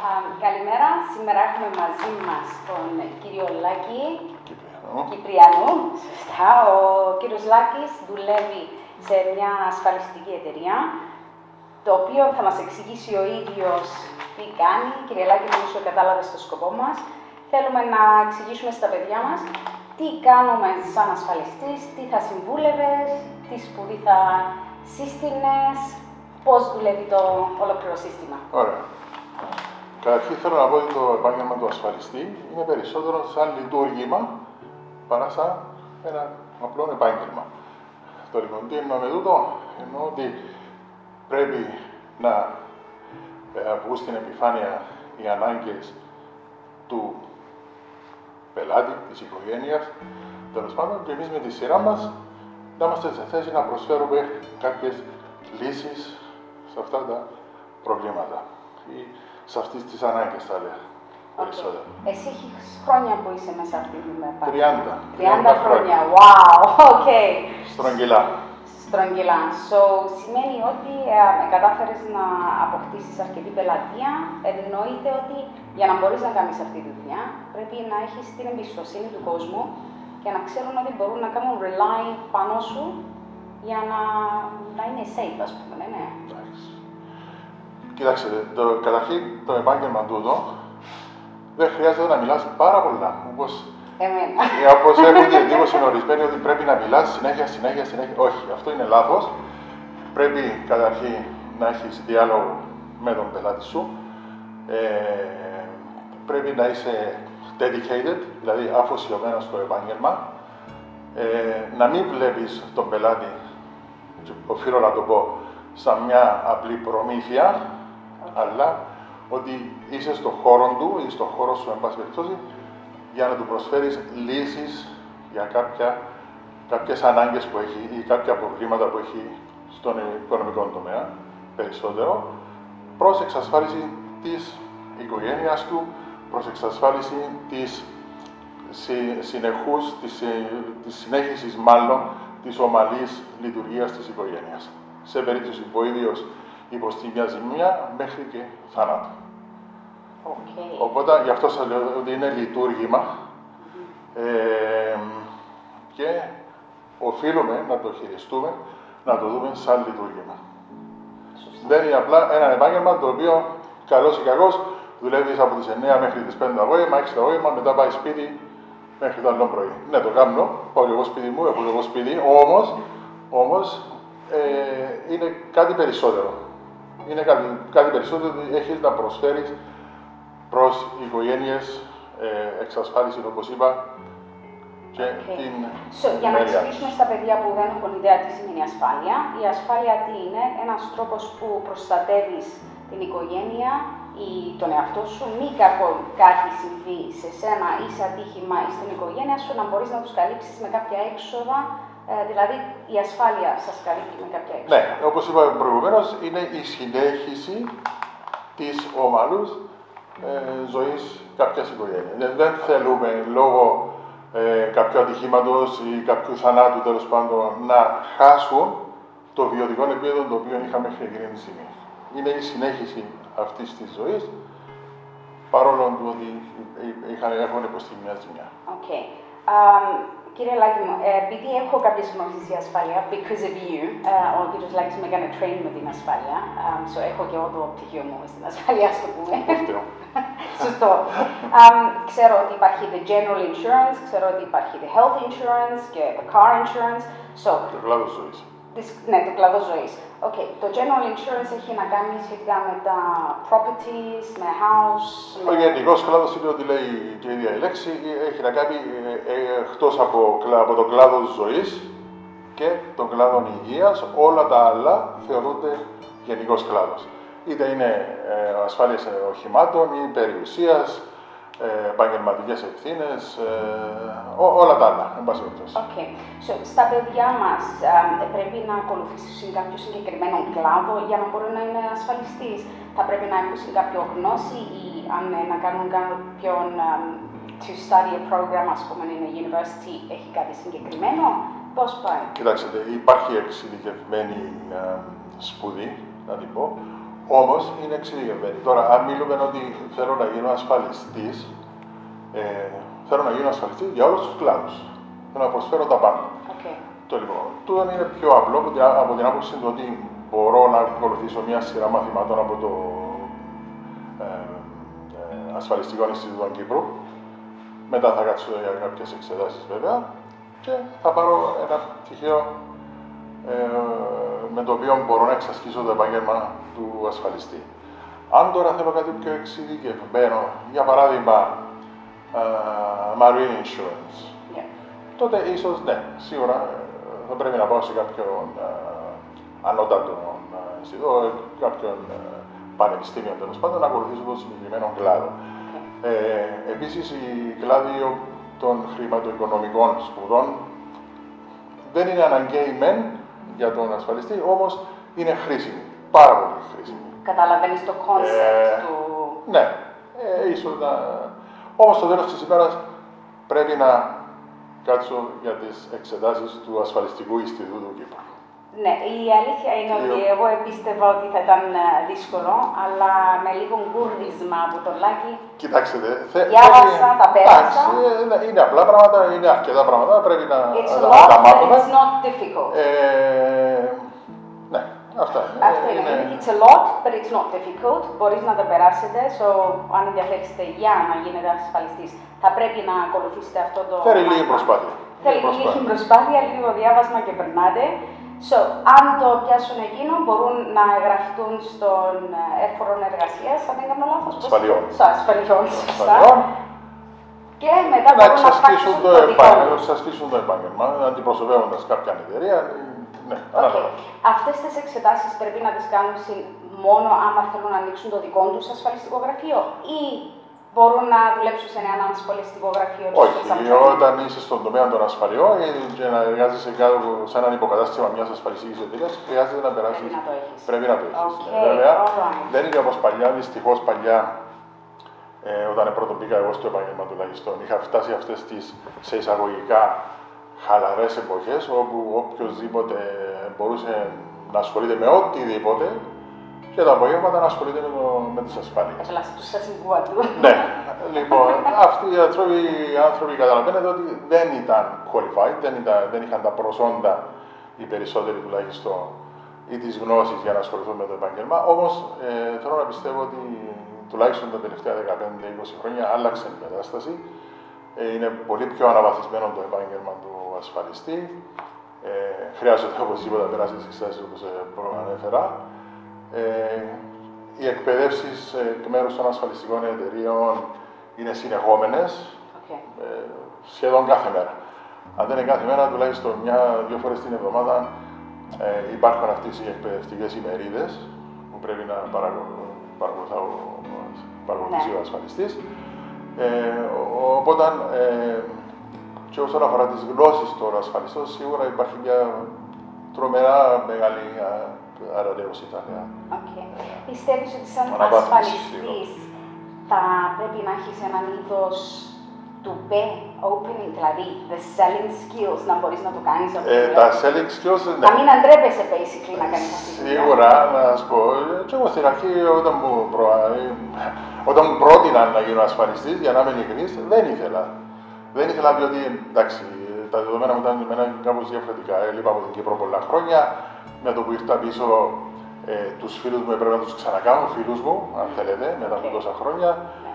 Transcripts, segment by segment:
Καλημέρα. Σήμερα έχουμε μαζί μας τον κύριο Λάκη Κυπριανού. Σωστά. Ο κύριος Λάκης δουλεύει σε μια ασφαλιστική εταιρεία, το οποίο θα μας εξηγήσει ο ίδιος τι κάνει. Κύριε Λάκη, νομίζω κατάλαβες το σκοπό μας. Θέλουμε να εξηγήσουμε στα παιδιά μας τι κάνουμε σαν ασφαλιστής, τι θα συμβούλευες, τι σπουδή θα σύστηνες, πώς δουλεύει το ολόκληρο σύστημα. Ωραία. Καταρχήν θέλω να πω ότι το επάγγελμα του ασφαλιστή είναι περισσότερο σαν λειτουργήμα παρά σαν ένα απλό επάγγελμα. Το λοιπόν τι εννοώ με τούτο, εννοώ ότι πρέπει να βγουν στην επιφάνεια οι ανάγκες του πελάτη, της οικογένειας, τέλος πάντων, και εμείς με τη σειρά μας να είμαστε σε θέση να προσφέρουμε κάποιες λύσεις σε αυτά τα προβλήματα ή σε αυτές τις ανάγκες, θα λέω, περισσότερο. Εσύ έχεις χρόνια που είσαι μέσα αυτή την επάγγελμα. 30 χρόνια. Wow, ok. Στρογγυλά. Στρογγυλά. So, σημαίνει ότι κατάφερες να αποκτήσεις αρκετή πελατεία. Εννοείται ότι για να μπορείς να κάνεις αυτή τη δουλειά, πρέπει να έχεις την εμπιστοσύνη του κόσμου και να ξέρουν ότι μπορούν να κάνουν rely πάνω σου για να είναι safe, ας πούμε, ναι. Κοίταξε, καταρχήν το επάγγελμα τούτο δεν χρειάζεται να μιλάς πάρα πολλά. Όπως έχουν την εντύπωση ορισμένοι ότι πρέπει να μιλάς συνέχεια. Όχι, αυτό είναι λάθος. Πρέπει καταρχήν να έχεις διάλογο με τον πελάτη σου. Πρέπει να είσαι dedicated, δηλαδή αφοσιωμένος στο επάγγελμα. Να μην βλέπεις τον πελάτη, οφείλω να το πω, σαν μια απλή προμήθεια, αλλά ότι είσαι στον χώρο του ή στον χώρο σου, εν πάση περιπτώσει, για να του προσφέρεις λύσεις για κάποιες ανάγκες που έχει ή κάποια προβλήματα που έχει στον οικονομικό τομέα, περισσότερο, προς εξασφάλιση της οικογένειας του, προς εξασφάλιση της συνέχισης μάλλον της ομαλής λειτουργίας της οικογένειας. Σε περίπτωση που ο ίδιος υποστεί μια ζημία μέχρι και θάνατο. Οπότε γι' αυτό σας λέω ότι είναι λειτουργήμα και οφείλουμε να το χειριστούμε, να το δούμε σαν λειτουργήμα. Δεν είναι απλά ένα επάγγελμα το οποίο καλός ή κακός δουλεύεις από τις 9 μέχρι τις 5 το απόγευμα, 6 το απόγευμα, μετά πάει σπίτι μέχρι το άλλο πρωί. Ναι, το κάνω, πάω και εγώ σπίτι μου, έχω και εγώ σπίτι, όμως είναι κάτι περισσότερο. Είναι κάτι περισσότερο ότι έχεις να προσφέρεις προς οικογένειες, εξασφάλιση, όπως είπα, και την για να εξηγήσουμε στα παιδιά που δεν έχουν ιδέα τι σημαίνει ασφάλεια. Η ασφάλεια τι είναι? Ένας τρόπος που προστατεύεις την οικογένεια ή τον εαυτό σου, μη κάτι συμβεί σε σένα ή σε ατύχημα ή στην οικογένεια σου, να μπορείς να τους καλύψεις με κάποια έξοδα. Δηλαδή, η ασφάλεια σας καλύπτει με κάποια έξοδα. Ναι, όπως είπα προηγουμένως, είναι η συνέχιση της ομαλούς ζωής κάποιας οικογένειας. Δεν θέλουμε λόγω κάποιου ατυχήματος ή κάποιου θανάτου, τέλος πάντων, να χάσουν το βιωτικό επίπεδο το οποίο είχαμε μέχρι εκείνη τη στιγμή. Είναι η συνέχιση αυτής της ζωής, παρόλο που έχουν υποστεί μια ζημιά. Κύριε Λάκη μου, επειδή έχω κάποιες γνώσεις για ασφάλεια, because of you, ο κύριος Λάκης με έκανε train με την ασφάλεια, έχω και εγώ το πτυχίο μου στην ασφάλεια, ας το πούμε. Σωστό. Ξέρω ότι υπάρχει the general insurance, ξέρω ότι υπάρχει the health insurance και the car insurance. Το κλάδο ζωής. Ναι, το κλάδο ζωής. Το general insurance έχει να κάνει σχετικά με τα properties, με house. Ο γενικός κλάδος είναι ότι λέει και η ίδια η λέξη, έχει να κάνει εκτός από τον κλάδο ζωής και τον κλάδο υγείας, όλα τα άλλα θεωρούνται γενικός κλάδος. Είτε είναι ασφάλειες οχημάτων ή περιουσίας, επαγγελματικές ευθύνες, όλα τα άλλα, εν πάση περιπτώσει. Στα παιδιά μας πρέπει να ακολουθήσουν κάποιο συγκεκριμένο κλάδο για να μπορούν να είναι ασφαλιστής. Θα πρέπει να έχουν κάποιο γνώση ή να κάνουν κάποιον to study a program, ας πούμε, είναι university, έχει κάτι συγκεκριμένο. Πώς πάει? Κοιτάξτε, υπάρχει εξειδικευμένη σπουδή, να την πω, Όμως είναι εξειδικευμένοι. Τώρα, αν μιλούμε ότι θέλω να γίνω ασφαλιστής, θέλω να γίνω ασφαλιστής για όλους τους κλάδους. Θέλω να προσφέρω τα πάντα. Okay. Το λοιπόν, τούτο είναι πιο απλό από την άποψη του ότι μπορώ να ακολουθήσω μια σειρά μαθημάτων από το Ασφαλιστικό Ινστιτούτο Κύπρου. Μετά θα κάτσω για κάποιες εξετάσεις βέβαια και θα πάρω ένα πτυχίο με το οποίο μπορώ να εξασκήσω το επάγγελμα του ασφαλιστή. Αν τώρα θέλω κάτι πιο εξειδικευμένο, για παράδειγμα marine insurance, τότε ίσως ναι, σίγουρα θα πρέπει να πάω σε κάποιον ανώτατο Ινστιτούτο, κάποιον πανεπιστήμιο τέλος πάντων, να ακολουθήσω τον συγκεκριμένο κλάδο. Επίσης, οι κλάδοι των χρηματοοικονομικών σπουδών δεν είναι αναγκαίοι μεν για τον ασφαλιστή, όμως είναι χρήσιμοι, πάρα πολύ χρήσιμοι. Καταλαβαίνεις το concept του... Ναι, ίσως να... Όμως στο τέλος της ημέρας πρέπει να κάτσω για τις εξετάσεις του Ασφαλιστικού Ινστιτούτου Κύπρου. Ναι, η αλήθεια είναι ότι εγώ πίστευα ότι θα ήταν δύσκολο, αλλά με λίγο γκούρδισμα από τον Λάκη. Κοιτάξτε, διάβασα, τα πέρασα. Είναι απλά πράγματα, είναι αρκετά πράγματα, πρέπει να τα μάθουμε. It's not difficult. Ναι, αυτά είναι. It's a lot, but it's not difficult. Μπορείς να τα περάσετε, αν ενδιαφέρεστε για να γίνετε ασφαλιστής, θα πρέπει να ακολουθήσετε αυτό το... Θέλει λίγη προσπάθεια. Θέλει λίγη προσπάθεια, λίγο διάβασμα και περνάτε. Αν το πιάσουν εκείνο, μπορούν να εγγραφτούν στον έφορο εργασίας, αν δεν κάνω λάθος. Ασφαλιών. Ασφαλιών. Και μετά μπορούν να ασκήσουν το επάγγελμα, αντιπροσωπεύοντας κάποια εταιρεία. Ναι, Αυτές τις εξετάσεις πρέπει να τις κάνουν μόνο άμα θέλουν να ανοίξουν το δικό τους ασφαλιστικό γραφείο ή μπορούν να δουλέψουν σε ένα ασφαλιστικό γραφείο? Όχι, όταν είσαι στον τομέα των ασφαλιών και να εργάζεσαι σε έναν υποκατάστημα μιας ασφαλιστικής εταιρείας, χρειάζεται να περάσεις. Πρέπει να το έχεις. Βέβαια, δεν είναι όπως παλιά, δυστυχώς παλιά, όταν πρώτον μπήκα εγώ στο επάγγελμα τουλάχιστον, είχα φτάσει αυτές τις σε εισαγωγικά χαλαρές εποχές, όπου οποιοδήποτε μπορούσε να ασχολείται με οτιδήποτε και τα απογεύματα να ασχολείται με τις ασφάλειες. Ναι, λοιπόν, αυτοί οι άνθρωποι καταλαβαίνετε ότι δεν ήταν qualified, δεν είχαν τα προσόντα, οι περισσότεροι τουλάχιστον, ή τις γνώσεις για να ασχοληθούν με το επάγγελμα. Όμως, θέλω να πιστεύω ότι τουλάχιστον τα τελευταία 15-20 χρόνια άλλαξε η κατάσταση. Είναι πολύ πιο αναβαθισμένο το επάγγελμα του ασφαλιστή. Χρειάζεται οπωσδήποτε να περάσει τις εξετάσεις όπως προανέφερα. Οι εκπαιδεύσεις εκ μέρους των ασφαλιστικών εταιρείων είναι συνεχόμενες, σχεδόν κάθε μέρα. Αν δεν είναι κάθε μέρα, τουλάχιστον μια-δύο φορές την εβδομάδα υπάρχουν αυτές οι εκπαιδευτικές ημερίδες που πρέπει να παρακολουθήσει ο ασφαλιστής. Οπότε, και όσον αφορά τις γλώσσες των ασφαλιστών, σίγουρα υπάρχει μια τρομερά μεγάλη αραρέωση, θα λέω. Πιστεύεις ότι σαν ασφαλιστής θα πρέπει να έχεις έναν είδος του opening, δηλαδή the selling skills, να μπορείς να το κάνεις αυτό? Τα selling skills, ναι. Να μην αντρέπεσαι basically να κάνεις αυτή τη δουλειά. Σίγουρα, να σας πω, και εγώ στην αρχή όταν μου πρότειναν να γίνω ασφαλιστής, για να είμαι ειλικρινής, δεν ήθελα. Δεν ήθελα διότι, εντάξει, τα δεδομένα μου ήταν κάπως διαφορετικά. Έλειπα από την Κύπρο πολλά χρόνια. Με το που ήρθα πίσω, τους φίλους μου έπρεπε να τους ξανακάνω, φίλους μου, αν θέλετε, μετά από τόσα χρόνια.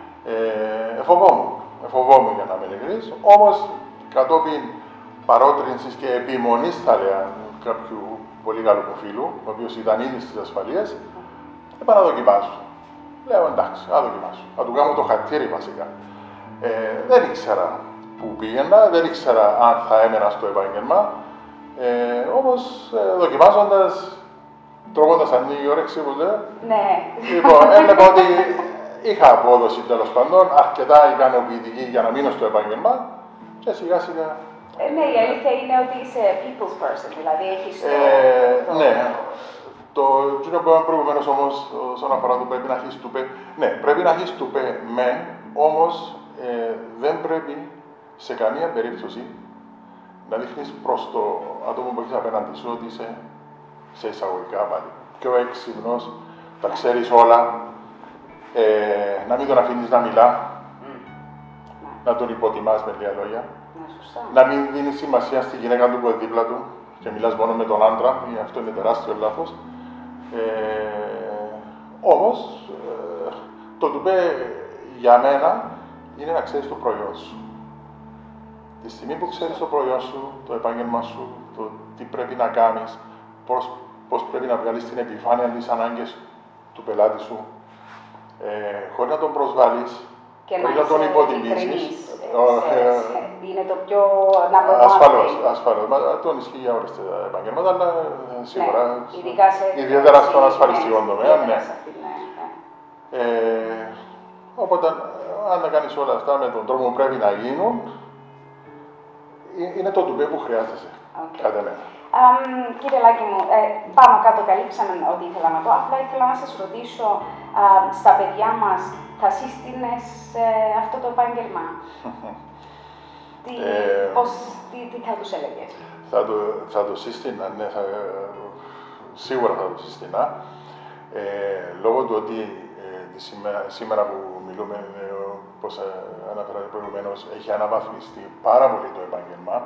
Εφοβόμουν για να είμαι ειλικρινής. Όμως, κατόπιν παρότρινσης και επιμονής, θα λέω, κάποιου πολύ καλού μου φίλου, ο οποίος ήταν ήδη στις ασφαλείες, είπα να δοκιμάσω. Λέω εντάξει, να δοκιμάσω. Να του κάνω το χατήρι βασικά. Δεν ήξερα που πήγαινα, δεν ήξερα αν θα έμενα στο επάγγελμα. Όμως, δοκιμάζοντας, τρώγοντας ανοίγει η όρεξη που λέω. Ναι. Λοιπόν, έβλεπα ότι είχα απόδοση τέλος πάντων, αρκετά ικανοποιητική για να μείνω στο επάγγελμα και σιγά σιγά. Ναι, η αλήθεια είναι ότι είσαι people's person, δηλαδή έχεις ναι. Το κύριο που είπαμε προηγουμένως όμως, όσον αφορά το πρέπει να έχεις τουπέ, ναι, πρέπει να έχεις τουπέ μεν, όμως δεν πρέπει σε καμία περίπτωση να δείχνεις προς το άτομο που έχεις απέναντι σου ότι είσαι σε εισαγωγικά πάλι πιο έξυπνος, τα ξέρεις όλα, να μην τον αφήνεις να μιλά, να τον υποτιμάς με λίγα λόγια, να μην δίνεις σημασία στη γυναίκα του που είναι δίπλα του και μιλάς μόνο με τον άντρα, αυτό είναι τεράστιο λάθος. Όμως, το τουπέ για μένα είναι να ξέρεις το προϊόν σου. Τη στιγμή που ξέρεις το προϊόν σου, το επάγγελμα σου, το τι πρέπει να κάνεις, πώς πρέπει να βγάλεις την επιφάνεια τις ανάγκες του πελάτη σου, χωρίς να τον προσβάλλεις, χωρίς να τον υποτιμήσεις. Είναι το πιο Ασφαλώς. Τον ισχύει για όλες τα επαγγέλματα, αλλά σίγουρα, ναι, ιδιαίτερα στον ασφαλιστικό τομέα. Ναι. Οπότε, αν τα κάνεις όλα αυτά με τον τρόπο που πρέπει να γίνουν, είναι το τουπέ που χρειάζεσαι, κατά μένα. Κύριε Λάκη μου, πάνω κάτω καλύψαμε ό,τι ήθελα να πω. Απλά ήθελα να σας ρωτήσω, στα παιδιά μας θα σύστηνες αυτό το επάγγελμα? Τι θα τους έλεγες? Θα το σύστηνα, ναι, σίγουρα θα το σύστηνα. Λόγω του ότι σήμερα που μιλούμε, όπως αναφέρατε προηγουμένως, έχει αναβαθμιστεί πάρα πολύ το επάγγελμα.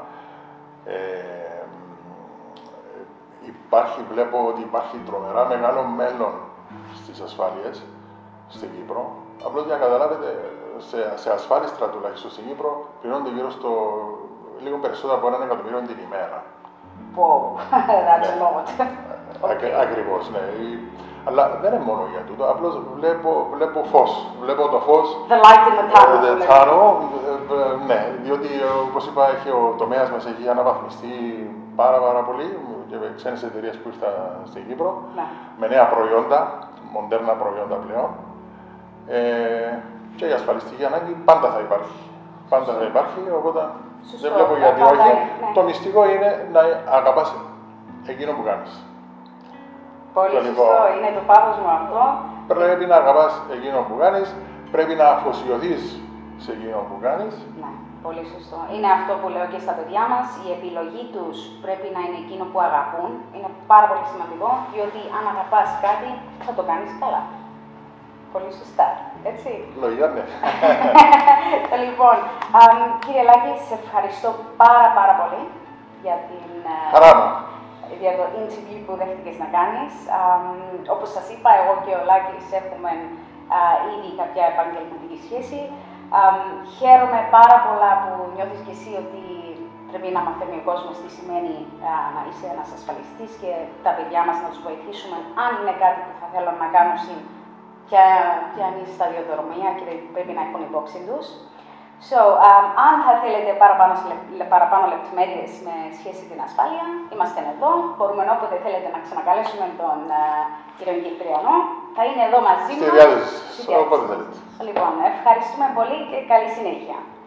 Βλέπω ότι υπάρχει τρομερά μεγάλο μέλλον στις ασφάλειες στην Κύπρο. Απλώς για να καταλάβετε, σε ασφάλιστρα τουλάχιστον στην Κύπρο πληρώνονται γύρω στο λίγο περισσότερο από 1 εκατομμύριο την ημέρα. Wow, that's a lot. Ακριβώς, ναι. Αλλά δεν είναι μόνο για τούτο, απλώς βλέπω φως. Βλέπω το φως. The light in the tunnel. Ναι, διότι όπως είπα, ο τομέας μας έχει αναβαθμιστεί πάρα πολύ και με ξένες εταιρείες που ήρθαν στην Κύπρο, με νέα προϊόντα, μοντέρνα προϊόντα πλέον. Και η ασφαλιστική ανάγκη πάντα θα υπάρχει. Πάντα θα υπάρχει, οπότε δεν βλέπω γιατί όχι. Το μυστικό είναι να αγαπάς εκείνο που κάνεις. Πολύ σωστό, είναι το πάθος μου αυτό. Πρέπει να αγαπάς εκείνο που κάνεις, πρέπει να αφοσιωθείς σε εκείνο που κάνεις. Ναι, πολύ σωστό. Είναι αυτό που λέω και στα παιδιά μας, η επιλογή τους πρέπει να είναι εκείνο που αγαπούν. Είναι πάρα πολύ σημαντικό, διότι αν αγαπάς κάτι, θα το κάνεις καλά. Πολύ σωστά, έτσι. Λογικά, ναι. Λοιπόν, κύριε Λάκη, σε ευχαριστώ πάρα πολύ για την... Χαρά μου. Για το interview που δέχτηκες να κάνεις. Όπως σας είπα, εγώ και ο Λάκης έχουμε ήδη κάποια επαγγελματική σχέση. Χαίρομαι πάρα πολλά που νιώθεις και εσύ ότι πρέπει να μαθαίνει ο κόσμος τι σημαίνει να είσαι ένας ασφαλιστής και τα παιδιά μας να τους βοηθήσουμε αν είναι κάτι που θα θέλουν να κάνουν και αν είναι σταδιοδρομία και πρέπει να έχουν υπόψη τους. Αν θα θέλετε παραπάνω λεπτομέρειες με σχέση την ασφάλεια, είμαστε εδώ. Μπορούμε όποτε θέλετε να ξανακαλέσουμε τον κύριο Κυπριανό. Θα είναι εδώ μαζί μας. Στη διάθεση, όποτε θέλετε. Λοιπόν, ευχαριστούμε πολύ και καλή συνέχεια.